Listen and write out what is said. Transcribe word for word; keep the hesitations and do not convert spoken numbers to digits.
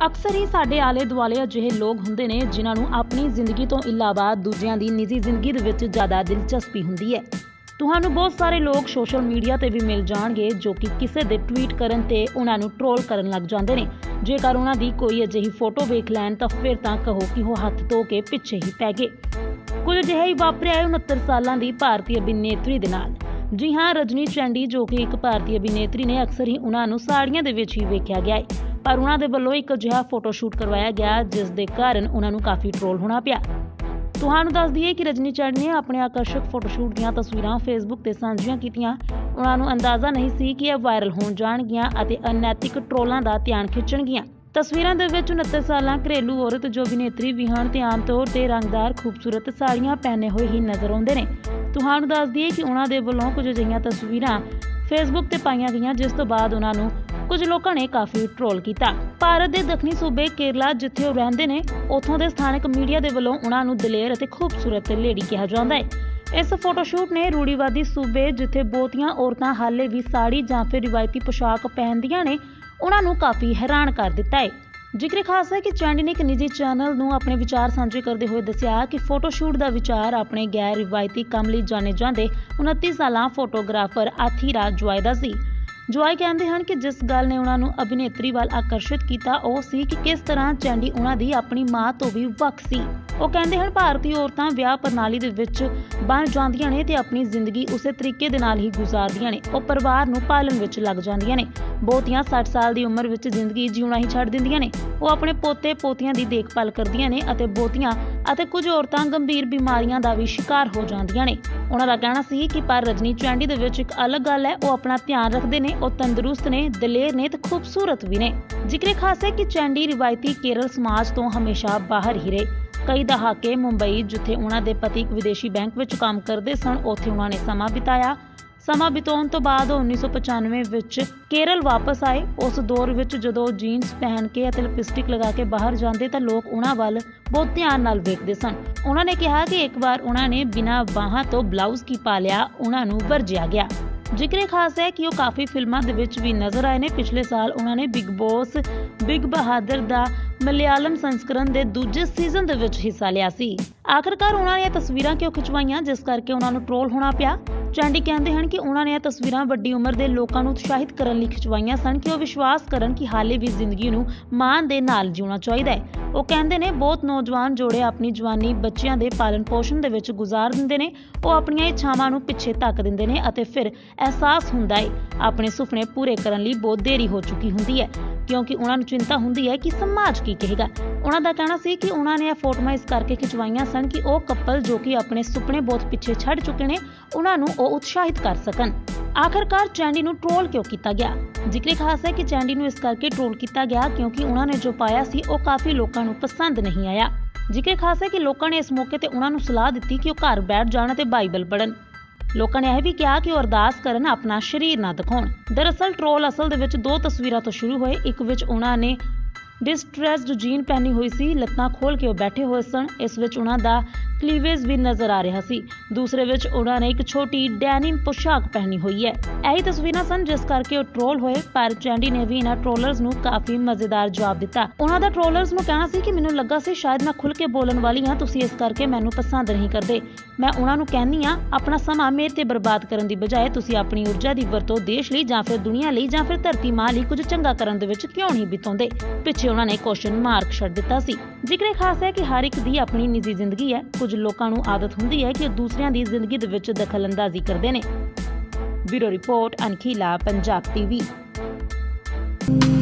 ਅਕਸਰ ਹੀ ਸਾਡੇ ਆਲੇ ਦੁਆਲੇ ਅਜਿਹੇ ਲੋਕ ਹੁੰਦੇ ਨੇ ਜਿਨ੍ਹਾਂ ਨੂੰ ਆਪਣੀ ਜ਼ਿੰਦਗੀ ਤੋਂ ਇਲਾਵਾ ਦੂਜਿਆਂ ਦੀ ਨਿੱਜੀ ਜ਼ਿੰਦਗੀ ਦੇ ਵਿੱਚ ਜ਼ਿਆਦਾ ਦਿਲਚਸਪੀ ਹੁੰਦੀ ਹੈ। ਤੁਹਾਨੂੰ ਬਹੁਤ ਸਾਰੇ ਲੋਕ ਸੋਸ਼ਲ ਮੀਡੀਆ ਤੇ ਵੀ ਮਿਲ ਜਾਣਗੇ ਜੋ ਕਿ ਕਿਸੇ ਦੇ ਟਵੀਟ ਕਰਨ ਤੇ ਉਹਨਾਂ ਨੂੰ ਟ੍ਰੋਲ ਕਰਨ ਲੱਗ ਜਾਂਦੇ ਨੇ। ਜੇਕਰ ਉਹਨਾਂ ਦੀ ਕੋਈ ਅਜਿਹੀ ਫੋਟੋ ਵੇਖ ਲੈਣ ਤਾਂ ਫਿਰ ਤਾਂ ਕਹੋ ਕਿ ਉਹ ਹੱਥ ਧੋ ਕੇ ਪਿੱਛੇ ਹੀ ਪੈ ਗਏ। ਕੁਝ ਅਜਿਹਾ ਹੀ ਵਾਪਰਿਆ ਹੈ ਉਨੱਤਰ ਸਾਲਾਂ ਦੀ ਭਾਰਤੀ ਅਭਿਨੇਤਰੀ ਦੇ ਨਾਲ। ਜੀ ਹਾਂ, ਰਜਨੀ ਚੰਡੀ ਜੋ ਕਿ ਇੱਕ ਭਾਰਤੀ ਅਭਿਨੇਤਰੀ ਨੇ, ਅਕਸਰ ਹੀ ਉਹਨਾਂ ਨੂੰ ਸਾੜੀਆਂ ਦੇ ਵਿੱਚ ਹੀ ਵੇਖਿਆ ਗਿਆ ਹੈ, ਪਰ ਉਹਨਾਂ ਦੇ ਵੱਲੋਂ ਇੱਕ ਅਜਿਹਾ ਫੋਟੋ ਸ਼ੂਟ ਕਰਵਾਇਆ ਗਿਆ ਜਿਸ ਦੇ ਕਾਰਨ ਉਹਨਾਂ ਨੂੰ ਕਾਫੀ ਟ੍ਰੋਲ ਹੋਣਾ ਪਿਆ। ਤੁਹਾਨੂੰ ਦੱਸ ਦਈਏ ਕਿ ਰਜਨੀ ਚੰਡੀ ਨੇ ਆਪਣੇ ਆਕਰਸ਼ਕ ਫੋਟੋ ਸ਼ੂਟ ਦੀਆਂ ਤਸਵੀਰਾਂ ਫੇਸਬੁੱਕ ਤੇ ਸਾਂਝੀਆਂ ਕੀਤੀਆਂ। ਉਹਨਾਂ ਨੂੰ ਅੰਦਾਜ਼ਾ ਨਹੀਂ ਸੀ ਕਿ ਇਹ ਵਾਇਰਲ ਹੋਣ ਜਾਣਗੀਆਂ ਅਤੇ ਅਨੈਤਿਕ ਟ੍ਰੋਲਾਂ ਦਾ ਧਿਆਨ ਖਿੱਚਣਗੀਆਂ। ਤਸਵੀਰਾਂ ਦੇ ਵਿੱਚ ਉਨੱਤਰ ਸਾਲਾਂ ਘਰੇਲੂ ਔਰਤ ਜੋ ਅਭਿਨੇਤਰੀ ਵੀ ਹਨ ਤੇ ਆਮ ਤੌਰ ਤੇ ਰੰਗਦਾਰ ਖੂਬਸੂਰਤ ਸਾੜੀਆਂ ਪਹਿਨੇ ਹੋਏ ਹੀ ਨਜ਼ਰ ਆਉਂਦੇ ਨੇ। ਤੁਹਾਨੂੰ ਦੱਸ ਦਈਏ ਕਿ ਉਹਨਾਂ ਦੇ ਵੱਲੋਂ ਕੁਝ ਅਜਿਹੀਆਂ ਤਸਵੀਰਾਂ ਫੇਸਬੁੱਕ ਤੇ ਪਾਈਆਂ ਗਈਆਂ ਜਿਸ ਤੋਂ ਬਾਅਦ ਉਹਨਾਂ ਨੂੰ ਕੁਝ ਲੋਕਾਂ ਨੇ ਕਾਫੀ ਟ੍ਰੋਲ ਕੀਤਾ। ਭਾਰਤ ਦੇ ਦੱਖਣੀ ਸੂਬੇ ਕੇਰਲਾ ਜਿੱਥੇ ਉਹ ਰਹਿੰਦੇ ਨੇ, ਉੱਥੋਂ ਦੇ ਸਥਾਨਕ ਮੀਡੀਆ ਦੇ ਵੱਲੋਂ ਉਹਨਾਂ ਨੂੰ ਦਲੇਰ ਅਤੇ ਖੂਬਸੂਰਤ ਲੇਡੀ ਕਿਹਾ ਜਾਂਦਾ ਹੈ। ਇਸ ਫੋਟੋ ਸ਼ੂਟ ਨੇ ਰੂੜੀਵਾਦੀ ਸੂਬੇ ਜਿੱਥੇ ਬਹੁਤੀਆਂ ਔਰਤਾਂ ਹਾਲੇ ਵੀ ਸਾੜੀ ਜਾਂ ਫਿਰ ਰਿਵਾਇਤੀ ਪੋਸ਼ਾਕ ਪਹਿਨਦੀਆਂ ਨੇ, ਉਹਨਾਂ ਨੂੰ ਕਾਫੀ ਹੈਰਾਨ ਕਰ ਦਿੱਤਾ ਹੈ। ਜ਼ਿਕਰ ਖਾਸ ਹੈ ਕਿ ਚੰਡੀ ਨੇ ਇੱਕ ਨਿੱਜੀ ਚੈਨਲ ਨੂੰ ਆਪਣੇ ਵਿਚਾਰ ਸਾਂਝੇ ਕਰਦੇ ਹੋਏ ਦੱਸਿਆ ਕਿ ਫੋਟੋ ਸ਼ੂਟ ਦਾ ਵਿਚਾਰ ਆਪਣੇ ਗੈਰ ਰਿਵਾਇਤੀ ਕੰਮ ਲਈ ਜਾਣੇ ਜਾਂਦੇ ਉਨੱਤੀ ਸਾਲਾਂ ਫੋਟੋਗ੍ਰਾਫਰ ਆਥੀਰਾ ਜੁਆਈ ਦਾ ਸੀ। ਜੁਆਈ ਕਹਿੰਦੇ ਹਨ ਕਿ ਜਿਸ ਗੱਲ ਨੇ ਉਹਨਾਂ ਨੂੰ ਅਭਿਨੇਤਰੀ ਵੱਲ ਆਕਰਸ਼ਿਤ ਕੀਤਾ ਉਹ ਸੀ ਕਿ ਕਿਸ ਤਰ੍ਹਾਂ ਚੰਡੀ ਉਹਨਾਂ ਦੀ ਆਪਣੀ ਮਾਂ ਤੋਂ ਵੀ ਵੱਖ ਸੀ। ਉਹ ਕਹਿੰਦੇ ਹਨ ਭਾਰਤੀ ਔਰਤਾਂ ਵਿਆਹ ਪ੍ਰਣਾਲੀ ਦੇ ਵਿੱਚ ਬਣ ਜਾਂਦੀਆਂ ਨੇ ਤੇ ਆਪਣੀ ਜ਼ਿੰਦਗੀ ਉਸੇ ਤਰੀਕੇ ਦੇ ਨਾਲ ਹੀ ਗੁਜ਼ਾਰਦੀਆਂ ਨੇ। ਉਹ ਪਰਿਵਾਰ ਨੂੰ ਪਾਲਣ ਵਿੱਚ ਲੱਗ ਜਾਂਦੀਆਂ ਨੇ। ਬਹੁਤੀਆਂ ਸੱਠ ਸਾਲ ਦੀ ਉਮਰ ਵਿੱਚ ਜ਼ਿੰਦਗੀ ਜਿਉਣਾ ਹੀ ਛੱਡ ਦਿੰਦੀਆਂ ਨੇ। ਉਹ ਆਪਣੇ ਪੋਤੇ ਪੋਤੀਆਂ ਦੀ ਦੇਖਭਾਲ ਕਰਦੀਆਂ ਨੇ ਅਤੇ ਬਹੁਤੀਆਂ ਅਤੇ ਕੁਝ ਔਰਤਾਂ ਗੰਭੀਰ ਬਿਮਾਰੀਆਂ ਦਾ ਵੀ ਸ਼ਿਕਾਰ ਹੋ ਜਾਂਦੀਆਂ ਨੇ। ਉਹਨਾਂ ਦਾ ਕਹਿਣਾ ਸੀ ਕਿ ਪਰ ਰਜਨੀ ਚੰਡੀ ਦੇ ਵਿੱਚ ਇੱਕ ਅਲੱਗ ਗੱਲ ਹੈ, ਉਹ ਆਪਣਾ ਧਿਆਨ ਰੱਖਦੇ ਨੇ, ਉਹ ਤੰਦਰੁਸਤ ਨੇ, ਦਲੇਰ ਨੇ ਤੇ ਖੂਬਸੂਰਤ ਵੀ ਨੇ। ਜ਼ਿਕਰ ਖਾਸ ਹੈ ਕਿ ਚੰਡੀ ਰਿਵਾਇਤੀ ਕੇਰਲ ਸਮਾਜ ਤੋਂ ਹਮੇਸ਼ਾ ਬਾਹਰ ਹੀ ਰਹੇ। ਕਈ ਦਹਾਕੇ ਮੁੰਬਈ ਜਿੱਥੇ ਉਹਨਾਂ ਦੇ ਪਤੀ ਇੱਕ ਵਿਦੇਸ਼ੀ ਬੈਂਕ ਵਿੱਚ ਕੰਮ ਕਰਦੇ ਸਨ, ਉੱਥੇ ਉਹਨਾਂ ਨੇ ਸਮਾਂ ਬਿਤਾਇਆ। ਸਮਾਂ ਬਿਤਾਉਣ ਤੋਂ ਬਾਅਦ ਉਹ ਉੱਨੀ ਸੌ ਪਚਾਨਵੇਂ ਵਿੱਚ ਕੇਰਲ ਵਾਪਸ ਆਏ। ਉਸ ਦੌਰ ਵਿੱਚ ਜਦੋਂ ਜੀਨਸ ਪਹਿਨ ਕੇ ਅਤੇ ਲਿਪਸਟਿਕ ਲਗਾ ਕੇ ਬਾਹਰ ਜਾਂਦੇ ਤਾਂ ਲੋਕ ਉਹਨਾਂ ਵੱਲ ਬਹੁਤ ਧਿਆਨ ਨਾਲ ਵੇਖਦੇ ਸਨ। ਉਹਨਾਂ ਨੇ ਕਿਹਾ ਕਿ ਇੱਕ ਵਾਰ ਉਹਨਾਂ ਨੇ ਬਿਨਾਂ ਬਾਹਾਂ ਤੋਂ ਬਲਾਊਜ਼ ਕੀ ਪਾ ਲਿਆ, ਉਹਨਾਂ ਨੂੰ ਵਰਜਿਆ ਗਿਆ। ਜ਼ਿਕਰ ਖਾਸ ਹੈ ਕਿ ਉਹ ਕਾਫੀ ਫਿਲਮਾਂ ਦੇ ਵਿੱਚ ਵੀ ਨਜ਼ਰ ਆਏ ਨੇ। ਪਿਛਲੇ ਸਾਲ ਉਹਨਾਂ ਨੇ ਬਿਗ ਬੌਸ ਬਿਗ ਬਹਾਦਰ ਦਾ ਮਲਿਆਲਮ ਸੰਸਕਰਣ ਦੇ ਦੂਜੇ ਸੀਜ਼ਨ ਦੇ ਵਿੱਚ ਹਿੱਸਾ ਲਿਆ ਸੀ। ਆਖਰਕਾਰ ਉਹਨਾਂ ਨੇ ਇਹ ਤਸਵੀਰਾਂ ਕਿਉਂ ਖਿਚਵਾਈਆਂ ਜਿਸ ਕਰਕੇ ਉਹਨਾਂ ਨੂੰ ਟ੍ਰੋਲ ਹੋਣਾ ਪਿਆ। ਚੰਡੀ ਕਹਿੰਦੇ ਹਨ ਕਿ ਉਹਨਾਂ ਨੇ ਇਹ ਤਸਵੀਰਾਂ ਵੱਡੀ ਉਮਰ ਦੇ ਲੋਕਾਂ ਨੂੰ ਉਤਸ਼ਾਹਿਤ ਕਰਨ ਲਈ ਖਿਚਵਾਈਆਂ ਸਨ ਕਿ ਉਹ ਵਿਸ਼ਵਾਸ ਕਰਨ ਕਿ ਹਾਲੇ ਵੀ ਜ਼ਿੰਦਗੀ ਨੂੰ ਮਾਣ ਦੇ ਨਾਲ ਜਿਉਣਾ ਚਾਹੀਦਾ ਹੈ। ਉਹ ਕਹਿੰਦੇ ਨੇ ਬਹੁਤ ਨੌਜਵਾਨ ਜੋੜੇ ਆਪਣੀ ਜਵਾਨੀ ਬੱਚਿਆਂ ਦੇ ਪਾਲਣ ਪੋਸ਼ਣ ਦੇ ਵਿੱਚ ਗੁਜ਼ਾਰ ਦਿੰਦੇ ਨੇ। ਉਹ ਆਪਣੀਆਂ ਇੱਛਾਵਾਂ ਨੂੰ ਪਿੱਛੇ ਧੱਕ ਦਿੰਦੇ ਨੇ ਅਤੇ ਫਿਰ ਅਹਿਸਾਸ ਹੁੰਦਾ ਹੈ ਆਪਣੇ ਸੁਪਨੇ ਪੂਰੇ ਕਰਨ ਲਈ ਬਹੁਤ ਦੇਰੀ ਹੋ ਚੁੱਕੀ ਹੁੰਦੀ ਹੈ ਕਿਉਂਕਿ ਉਹਨਾਂ ਨੂੰ ਚਿੰਤਾ ਹੁੰਦੀ ਹੈ ਕਿ ਸਮਾਜ ਕੀ ਕਹੇਗਾ। ਉਹਨਾਂ ਦਾ ਕਹਿਣਾ ਸੀ ਕਿ ਉਹਨਾਂ ਨੇ ਇਹ ਫੋਟੋਆਂ ਇਸ ਕਰਕੇ ਖਿਚਵਾਈਆਂ ਸਨ ਕਿ ਉਹ ਕਪਲ ਜੋ ਕਿ ਆਪਣੇ ਸੁਪਨੇ ਬਹੁਤ ਪਿੱਛੇ ਛੱਡ ਚੁੱਕੇ ਨੇ, ਉਹਨਾਂ ਨੂੰ ਉਹ ਉਤਸ਼ਾਹਿਤ ਕਰ ਸਕਣ। ਆਖਰਕਾਰ ਚੰਡੀ ਨੂੰ ਟ੍ਰੋਲ ਕਿਉਂ ਕੀਤਾ ਗਿਆ? ਜ਼ਿਕਰ ਖਾਸ ਹੈ ਕਿ ਚੰਡੀ ਨੂੰ ਇਸ ਕਰਕੇ ਟ੍ਰੋਲ ਕੀਤਾ ਗਿਆ ਕਿਉਂਕਿ ਉਹਨਾਂ ਨੇ ਜੋ ਪਾਇਆ ਸੀ ਉਹ ਕਾਫੀ ਲੋਕਾਂ ਨੂੰ ਪਸੰਦ ਨਹੀਂ ਆਇਆ। ਜ਼ਿਕਰ ਖਾਸ ਹੈ ਕਿ ਲੋਕਾਂ ਨੇ ਇਸ ਮੌਕੇ ਤੇ ਉਹਨਾਂ ਨੂੰ ਸਲਾਹ ਦਿੱਤੀ ਕਿ ਉਹ ਘਰ ਬੈਠ ਜਾਣ ਅਤੇ ਬਾਈਬਲ ਪੜ੍ਹਨ। ਲੋਕਾਂ ਨੇ ਇਹ ਵੀ ਕਿਹਾ ਕਿ ਉਹ ਅਰਦਾਸ ਕਰਨ, ਆਪਣਾ ਸਰੀਰ ਨਾ ਦਿਖਾਉਣ। ਦਰਅਸਲ ਟ੍ਰੋਲ ਅਸਲ ਦੇ ਵਿੱਚ ਦੋ ਤਸਵੀਰਾਂ ਤੋਂ ਸ਼ੁਰੂ ਹੋਏ। ਇੱਕ ਵਿੱਚ ਉਹਨਾਂ ਨੇ ਡਿਸਟ੍ਰੈਸਡ ਜੀਨ ਪਹਿਨੀ ਹੋਈ ਸੀ, ਲੱਤਾਂ ਖੋਲ ਕੇ ਉਹ ਬੈਠੇ ਹੋਏ ਸਨ, ਇਸ ਵਿੱਚ ਉਹਨਾਂ ਦਾ ਕਲੀਵੇਜ ਵੀ ਨਜ਼ਰ ਆ ਰਿਹਾ ਸੀ। ਦੂਸਰੇ ਵਿੱਚ ਉਹਨਾਂ ਨੇ ਇੱਕ ਛੋਟੀ ਡੈਨਿਮ ਪੋਸ਼ਾਕ ਪਹਿਨੀ ਹੋਈ ਹੈ। ਇਹੀ ਤਸਵੀਰਾਂ ਸਨ ਜਿਸ ਕਰਕੇ ਉਹ ਟ੍ਰੋਲ ਹੋਏ, ਪਰ ਚੰਡੀ ਨੇ ਵੀ ਇਹਨਾਂ ਟ੍ਰੋਲਰਸ ਨੂੰ ਕਾਫੀ ਮਜ਼ੇਦਾਰ ਜਵਾਬ ਦਿੱਤਾ। ਉਹਨਾਂ ਦਾ ਟ੍ਰੋਲਰਸ ਨੂੰ ਕਹਿਣਾ ਸੀ ਕਿ ਮੈਨੂੰ ਲੱਗਾ ਸੀ ਸ਼ਾਇਦ ਮੈਂ ਖੁੱਲ ਕੇ ਬੋਲਣ ਵਾਲੀ ਹਾਂ, ਤੁਸੀਂ ਇਸ ਕਰਕੇ ਮੈਨੂੰ ਪਸੰਦ ਨਹੀਂ ਕਰਦੇ। ਮੈਂ ਉਹਨਾਂ ਨੂੰ ਕਹਿੰਦੀ ਹਾਂ ਆਪਣਾ ਸਮਾਂ ਮੇਰੇ ਤੇ ਬਰਬਾਦ ਕਰਨ ਦੀ ਬਜਾਏ ਤੁਸੀਂ ਆਪਣੀ ਊਰਜਾ ਦੀ ਵਰਤੋਂ ਦੇਸ਼ ਲਈ ਜਾਂ ਫਿਰ ਦੁਨੀਆ ਲਈ ਜਾਂ ਫਿਰ ਧਰਤੀ ਮਾਂ ਲਈ ਕੁਝ ਚੰਗਾ ਕਰਨ ਦੇ ਵਿੱਚ ਕਿਉਂ ਨਹੀਂ ਬਿਤਾਉਂਦੇ। ਪਿੱਛੇ ਉਹਨਾਂ ਨੇ ਕੁਐਸਚਨ ਮਾਰਕ ਛੱਡ ਦਿੱਤਾ ਸੀ। ਜ਼ਿਕਰ ਖਾਸ ਹੈ ਕਿ ਹਰ ਇੱਕ ਦੀ ਆਪਣੀ ਨਿੱਜੀ ਜ਼ਿੰਦਗੀ ਹੈ। ਕੁਝ ਲੋਕਾਂ ਨੂੰ ਆਦਤ ਹੁੰਦੀ ਹੈ ਕਿ ਉਹ ਦੂਸਰਿਆਂ ਦੀ ਜ਼ਿੰਦਗੀ ਦੇ ਵਿੱਚ ਦਖਲਅੰਦਾਜ਼ੀ ਕਰਦੇ ਨੇ। ਬਿਊਰੋ ਰਿਪੋਰਟ, ਅਨਖੀਲਾ, ਪੰਜਾਬ ਟੀਵੀ।